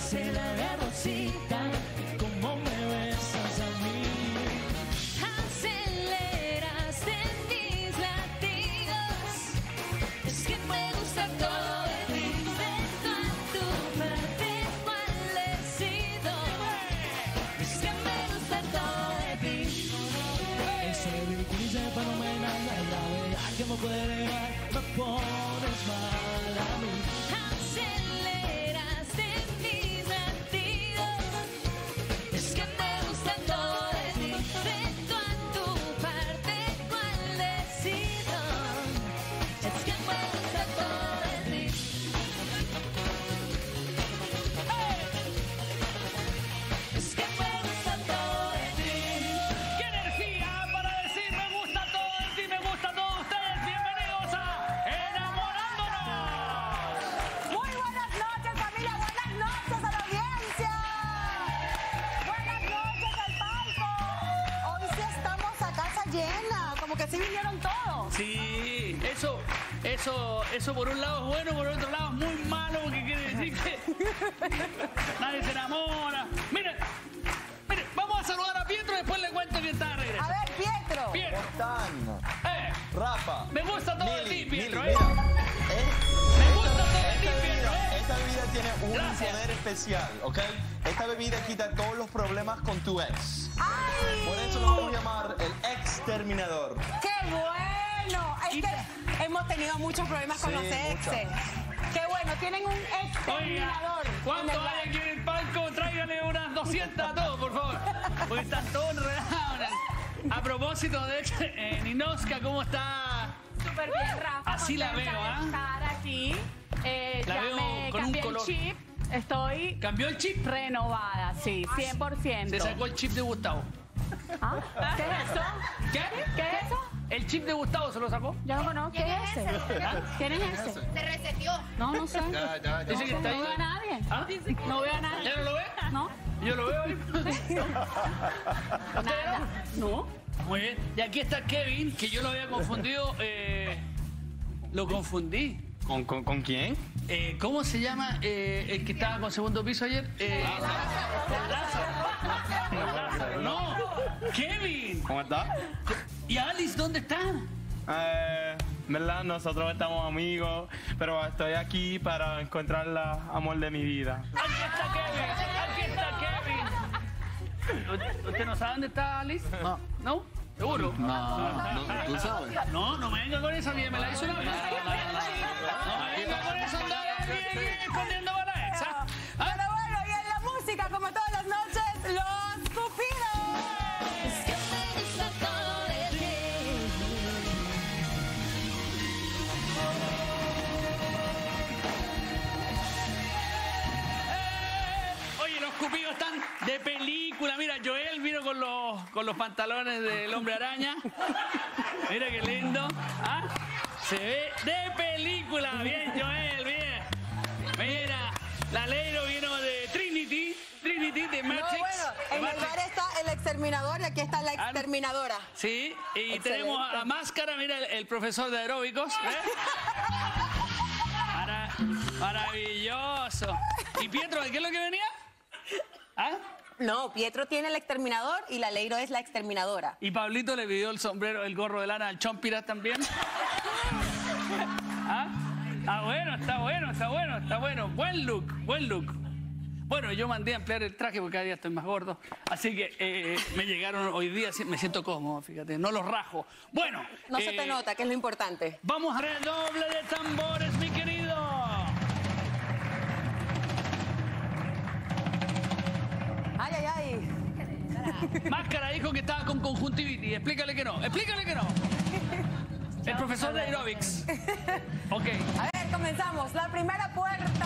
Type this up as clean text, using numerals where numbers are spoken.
hace la rosita, como me besas a mí. Aceleras en mis latidos, es que me gusta todo de ti. Dentro a tu parte cual he sido, es que me gusta todo de ti. Ese ridiculiza fenomenal, la gravedad que me puede elevar, me pones mal a mí. Aceleras en mis latidos, es que me gusta todo de ti. Dentro a tu parte cual decido, es que me gusta todo de ti. Es que me gusta todo de ti. ¡Qué energía para decir me gusta todo de ti, me gusta todo de ustedes! ¡Bienvenidos a Enamorándonos! Muy buenas noches, familia. Buenas noches a la audiencia. Buenas noches al palco. Hoy sí estamos a casa llena. Como que sí vinieron todos. Sí, eso por un lado es bueno, por otro lado es muy malo, porque quiere decir que nadie se enamora. Miren, vamos a saludar a Pietro y después le cuento que está de regreso. A ver, Pietro. Pietro, ¿Cómo están? Rafa, me gusta todo de ti, Pietro, Mili, Me gusta todo de ti, Pietro, Esta bebida tiene un Gracias. poder especial, ¿ok? Esta bebida quita todos los problemas con tu ex. ¡Ay! Por eso lo vamos a llamar el exterminador. ¡Qué bueno! Es que hemos tenido muchos problemas con Sí, los exes. ¡Qué bueno! Tienen un Oiga, exterminador. ¿cuánto en el hay aquí en el palco? Tráigale unas 200 a todos, por favor. Porque están todos enredados. A propósito de Ninoska, ¿cómo está? Súper bien, Rafa. Así la contenta veo, de ¿ah? estar aquí. La Ya veo me con un cambié color. el chip. Estoy ¿Cambió el chip? renovada, sí, 100%. Se sacó el chip de Gustavo. ¿Ah? ¿Qué es eso? ¿Qué? ¿Qué es eso? ¿El chip de Gustavo se lo sacó? Yo no conozco. ¿Quién es ese? ¿Quién es ese? Se reseteó. No sé. Dice que está No veo a ahí. nadie. ¿Ah? No veo a nadie. ¿Ya no lo ve? No, Yo lo veo ahí. nada. No. Muy bien. Y aquí está Kevin, que yo lo había confundido. Lo confundí. ¿Con quién? ¿Cómo se llama el que estaba con segundo piso ayer? Lázaro. No, Kevin. ¿Cómo estás? ¿Y Alice dónde están? ¿Verdad? Nosotros estamos amigos, pero estoy aquí para encontrar el amor de mi vida. Aquí está Kevin. Aquí está Kevin. ¿Usted no sabe dónde está Alice? No. ¿No? ¿Seguro? No, ¿tú sabes? No, no me venga con esa, bien me la hizo una vez. No me venga con eso, andar bien escondiendo a la ex. ¿Ah? Pero bueno, y en la música, como todas las noches, los Cupidos. Es que me gusta todo de ti. Oye, los cupidos están de película. Mira, Joel vino con los pantalones del Hombre Araña. Mira qué lindo. ¿Ah? Se ve de película. Bien, Joel, bien. Mira, la Leiro vino de Trinity de No, Matrix. bueno, en el Matrix. bar está el exterminador y aquí está la exterminadora. Sí, y Excelente. tenemos a Máscara, mira, el profesor de aeróbicos. Maravilloso. ¿Y Pietro, de qué es lo que venía? ¿Ah? No, Pietro tiene el exterminador y la Leiro es la exterminadora. Y Pablito le pidió el sombrero, el gorro de lana al Chompiras también. ¿Ah? Está bueno, está bueno, está bueno, está bueno. Buen look, buen look. Bueno, yo mandé a ampliar el traje porque cada día estoy más gordo. Así que me llegaron hoy día, me siento cómodo, fíjate, no los rajo. Bueno. No se te nota, que es lo importante. Vamos a redoble de tambores, mi querido. Ay, ay, ay. Máscara dijo que estaba con conjuntivitis. Explícale que no. Explícale que no. El profesor de aerobics. Ok. A ver, comenzamos. La primera puerta.